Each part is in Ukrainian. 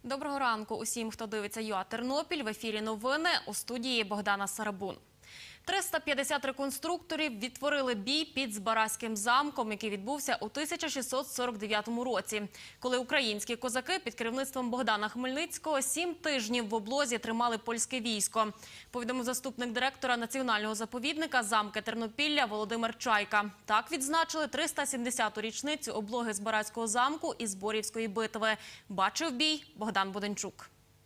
Доброго ранку усім, хто дивиться ЮА Тернопіль. В ефірі новини, у студії Богдана Сарабун. 350 реконструкторів відтворили бій під Збаразьким замком, який відбувся у 1649 році, коли українські козаки під керівництвом Богдана Хмельницького 7 тижнів в облозі тримали польське військо, повідомив заступник директора Національного заповідника замки Тернопілля Володимир Чайка. Так відзначили 370-ту річницю облоги Збаразького замку і Зборівської битви. Бачив бій Богдан Буденчук.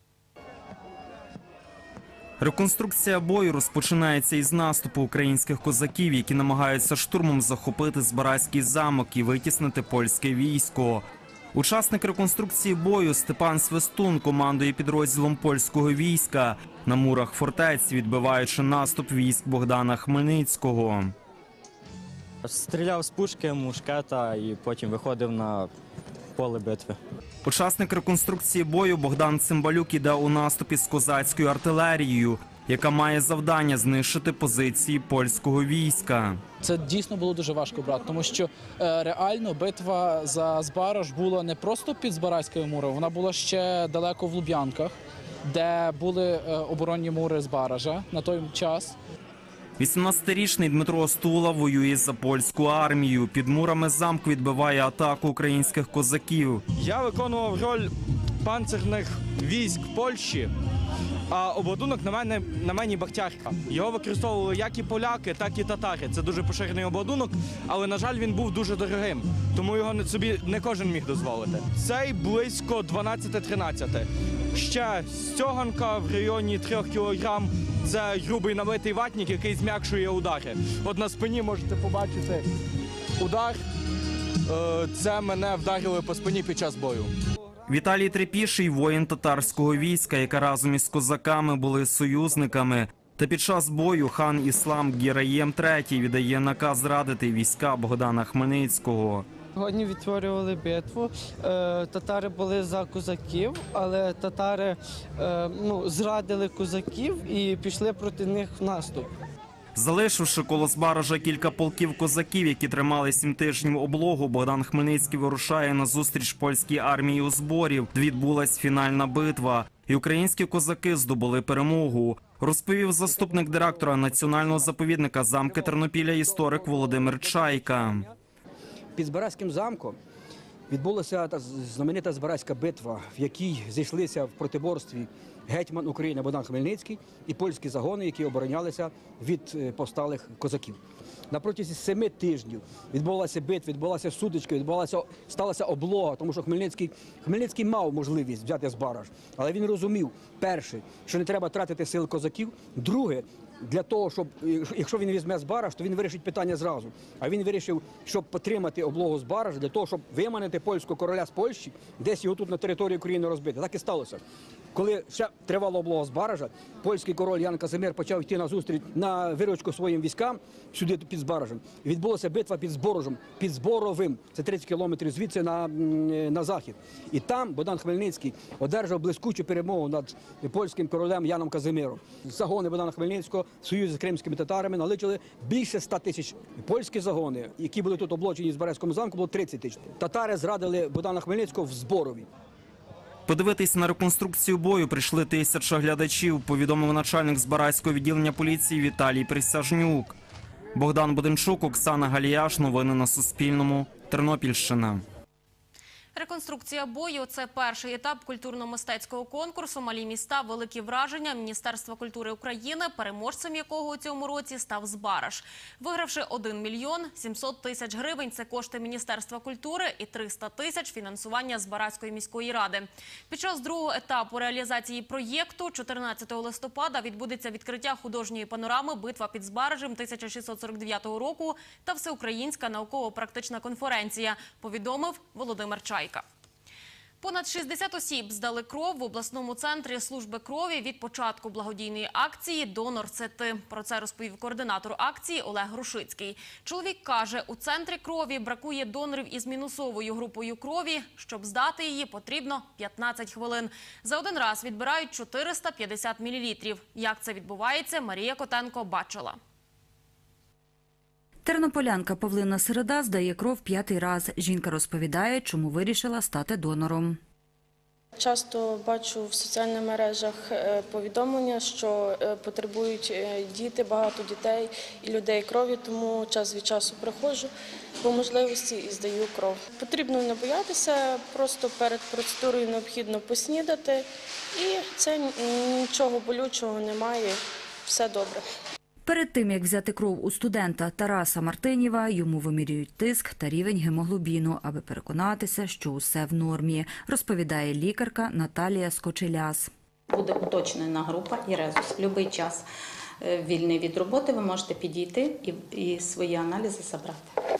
Реконструкція бою розпочинається із наступу українських козаків, які намагаються штурмом захопити Збаразький замок і витіснити польське військо. Учасник реконструкції бою Степан Свистун командує підрозділом польського війська на мурах фортеці, відбиваючи наступ військ Богдана Хмельницького. Стріляв з пушки, мушкета і потім виходив на поле битви. Учасник реконструкції бою Богдан Цимбалюк іде у наступі з козацькою артилерією, яка має завдання знищити позиції польського війська. Це дійсно було дуже важко брати, тому що реально битва за Збараж була не просто під Збаразькою мурою, вона була ще далеко в Луб'янках, де були оборонні мури Збаража на той час. 18-річний Дмитро Стула воює за польську армію. Під мурами замку відбиває атаку українських козаків. Я виконував роль панцирних військ Польщі, а обладунок на мені бахтярка. Його використовували як і поляки, так і татари. Це дуже поширений обладунок, але, на жаль, він був дуже дорогим, тому його собі не кожен міг дозволити. Цей близько 12-13. Ще стяганка в районі 3 кілограм. Це грубий налитий ватник, який зм'якшує удари. От на спині можете побачити удар. Це мене вдарили по спині під час бою. Віталій Трепіший – воїн татарського війська, яка разом із козаками були союзниками. Та під час бою хан Іслам Гіраєм III віддає наказ зрадити війська Богдана Хмельницького. Сьогодні відтворювали битву. Татари були за козаків, але татари зрадили козаків і пішли проти них в наступ. Залишивши коло Збаража кілька полків козаків, які тримали 7 тижнів облогу, Богдан Хмельницький вирушає на зустріч польській армії у Зборів, де відбулась фінальна битва. І українські козаки здобули перемогу, розповів заступник директора Національного заповідника замки Тернопілля історик Володимир Чайка. Під Збаразьким замком відбулася та знаменита Збаразька битва, в якій зійшлися в протиборстві гетьман України Богдан Хмельницький і польські загони, які оборонялися від повсталих козаків. На протязі 7 тижнів відбулася битва, відбулася сутичка, сталася облога, тому що Хмельницький мав можливість взяти Збараж, але він розумів, перше, що не треба тратити сил козаків, друге, для того, щоб, якщо він візьме Збараж, то він вирішить питання зразу. А він вирішив, щоб потримати облогу Збаража, для того, щоб виманити польського короля з Польщі, десь його тут на території України розбити. Так і сталося. Коли ще тривала облога Збаража, польський король Ян Казимир почав йти на зустріч, на виручку своїм військам, сюди під Збаражем. І відбулася битва під Зборожем, під Зборовим, це 30 кілометрів звідси на захід. І там Богдан Хмельницький одержав блискучу перемогу над польським королем Яном Казимиром. Загони Богдана Хмельницького в союзі з кримськими татарами наличили більше 100 тисяч. Польські загони, які були тут облочені в Збаразькому замку, було 30 тисяч. Татари зрадили Богдана Хмельницького в Зборові. Подивитись на реконструкцію бою прийшли 1000 глядачів, повідомив начальник Збаразького відділення поліції Віталій Присяжнюк. Богдан Буденчук, Оксана Галіяш. Новини на Суспільному. Тернопільщина. Реконструкція бою – це перший етап культурно-мистецького конкурсу «Малі міста. Великі враження» Міністерства культури України, переможцем якого у цьому році став Збараж. Вигравши 1 мільйон 700 тисяч гривень – це кошти Міністерства культури і 300 тисяч – фінансування Збаразької міської ради. Під час другого етапу реалізації проєкту 14 листопада відбудеться відкриття художньої панорами «Битва під Збаражем» 1649 року та всеукраїнська науково-практична конференція, повідомив Володимир Чайка. Понад 60 осіб здали кров в обласному центрі служби крові від початку благодійної акції «Донор – це ти». Про це розповів координатор акції Олег Грушицький. Чоловік каже, у центрі крові бракує донорів із мінусовою групою крові. Щоб здати її, потрібно 15 хвилин. За один раз відбирають 450 мл. Як це відбувається, Марія Котенко бачила. Тернополянка Павлина Середа здає кров 5-й раз. Жінка розповідає, чому вирішила стати донором. Часто бачу в соціальних мережах повідомлення, що потребують діти, багато дітей і людей крові, тому час від часу приходжу по можливості і здаю кров. Потрібно не боятися, просто перед процедурою необхідно поснідати, і це нічого болючого немає, все добре. Перед тим, як взяти кров у студента Тараса Мартинєва, йому вимірюють тиск та рівень гемоглобіну, аби переконатися, що усе в нормі, розповідає лікарка Наталія Скочеляс. Буде уточнена група і резус. В будь-який час вільний від роботи ви можете підійти і свої аналізи забрати.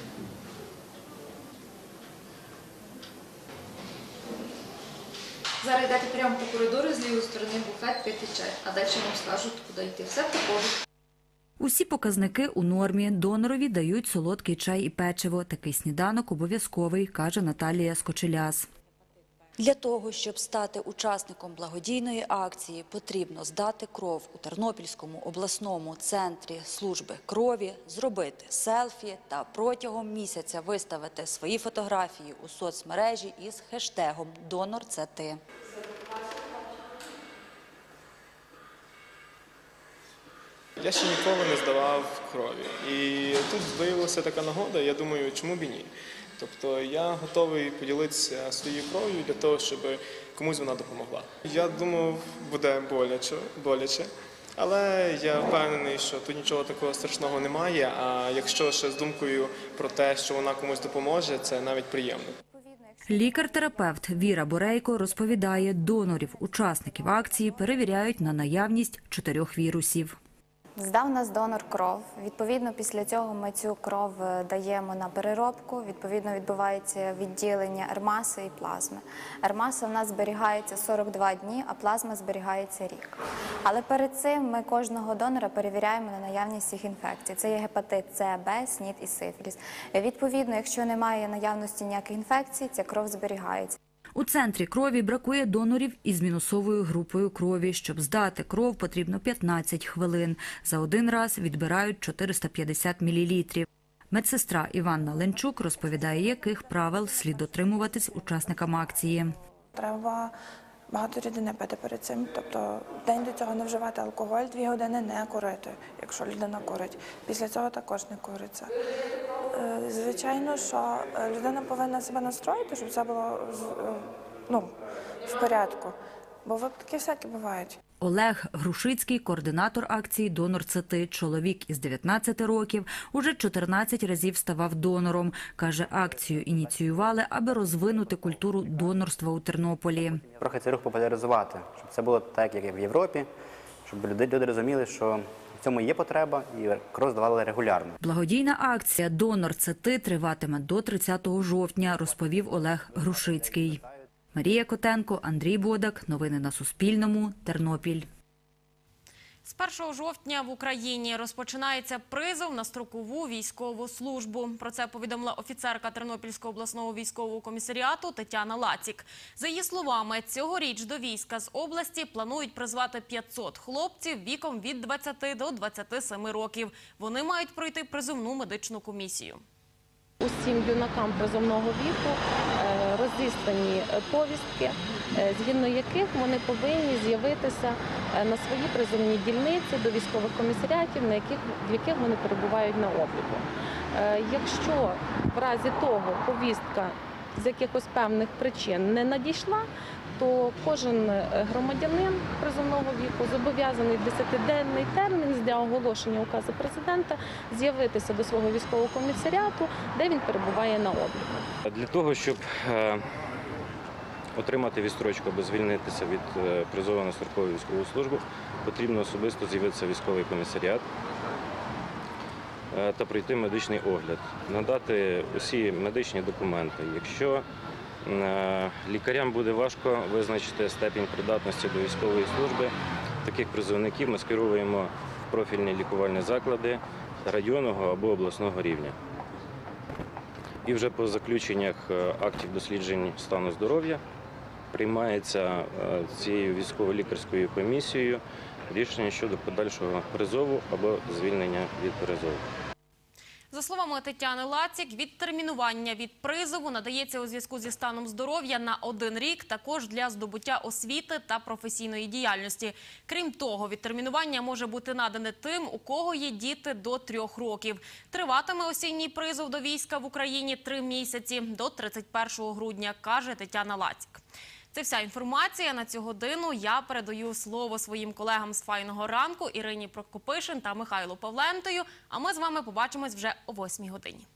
Зараз йдете прямо по коридору, з лівої сторони буфет, пити чай, а далі вам скажуть, куди йти. Все покажуть. Усі показники у нормі. Донорові дають солодкий чай і печиво. Такий сніданок обов'язковий, каже Наталія Скочеляс. Для того, щоб стати учасником благодійної акції, потрібно здати кров у Тернопільському обласному центрі служби крові, зробити селфі та протягом місяця виставити свої фотографії у соцмережі із хештегом «Донор – це ти». Я ще ніколи не здавав крові. І тут виявилася така нагода, я думаю, чому б і ні. Тобто я готовий поділитися своєю кров'ю для того, щоб комусь вона допомогла. Я думав, буде боляче, але я впевнений, що тут нічого такого страшного немає, а якщо ще з думкою про те, що вона комусь допоможе, це навіть приємно. Лікар-терапевт Віра Борейко розповідає, донорів, учасників акції перевіряють на наявність 4 вірусів. Здав нас донор кров. Відповідно, після цього ми цю кров даємо на переробку. Відповідно, відбувається відділення ермаси і плазми. Ермаса в нас зберігається 42 дні, а плазма зберігається рік. Але перед цим ми кожного донора перевіряємо на наявність всіх інфекцій. Це є гепатит С, Б, СНІД і сифіліс. Відповідно, якщо немає наявності ніяких інфекцій, ця кров зберігається. У центрі крові бракує донорів із мінусовою групою крові. Щоб здати кров, потрібно 15 хвилин. За один раз відбирають 450 мл. Медсестра Іванна Ленчук розповідає, яких правил слід дотримуватись учасникам акції. Треба багато рідини пити перед цим. Тобто день до цього не вживати алкоголь, 2 години не курити, якщо людина курить. Після цього також не куриться. Звичайно, що людина повинна себе настроїти, щоб все було в порядку, бо випадки всякі бувають. Олег Грушицький – координатор акції «Донор – це ти». Чоловік із 19 років уже 14 разів ставав донором. Каже, акцію ініціювали, аби розвинути культуру донорства у Тернополі. Трохи цей рух популяризувати, щоб це було так, як в Європі, щоб люди розуміли, що в цьому є потреба і кров здавали регулярно. Благодійна акція «Донор – це ти» триватиме до 30 жовтня, розповів Олег Грушицький. Марія Котенко, Андрій Бодак. Новини на Суспільному. Тернопіль. З 1 жовтня в Україні розпочинається призов на строкову військову службу. Про це повідомила офіцерка Тернопільського обласного військового комісаріату Тетяна Лацік. За її словами, цьогоріч до війська з області планують призвати 500 хлопців віком від 20 до 27 років. Вони мають пройти призовну медичну комісію. Усім юнакам призовного віку розіслані повістки, згідно яких вони повинні з'явитися на свої призовні дільниці до військових комісаріатів, в яких вони перебувають на обліку. Якщо в разі того повістка з якихось певних причин не надійшла, то кожен громадянин призовного віку зобов'язаний в 10-денний термін з дня оголошення указу президента з'явитися до свого військового комісаріату, де він перебуває на обліку. Для того, щоб отримати відстрочку або звільнитися від призову на строкову військову службу, потрібно особисто з'явитися в військовий комісаріат та пройти медичний огляд, надати усі медичні документи. Якщо лікарям буде важко визначити степінь придатності до військової служби, таких призовників ми скеровуємо в профільні лікувальні заклади районного або обласного рівня. І вже по заключеннях актів досліджень стану здоров'я приймається цією військово-лікарською комісією рішення щодо подальшого призову або звільнення від призову. За словами Тетяни Лацік, відтермінування від призову надається у зв'язку зі станом здоров'я на 1 рік, також для здобуття освіти та професійної діяльності. Крім того, відтермінування може бути надане тим, у кого є діти до 3 років. Триватиме осінній призов до війська в Україні 3 місяці, до 31 грудня, каже Тетяна Лацік. Це вся інформація на цю годину. Я передаю слово своїм колегам з «Файного ранку» Ірині Прокопишин та Михайлу Павлентою. А ми з вами побачимось вже о 8 годині.